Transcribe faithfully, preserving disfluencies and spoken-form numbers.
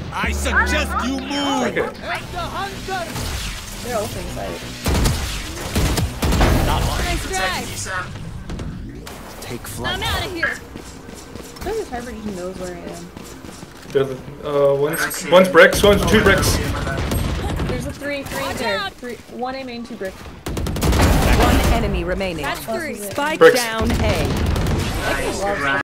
I suggest you move. Okay. They're all inside. Nice try. Take flight. I'm out of here. There's a timer who knows where I am. There's a, uh, one's, one's bricks, one's two bricks. There's a three, three Watch there. out. Three, one A main, two brick. One enemy remaining. That's three. Spike Bricks. down A. I love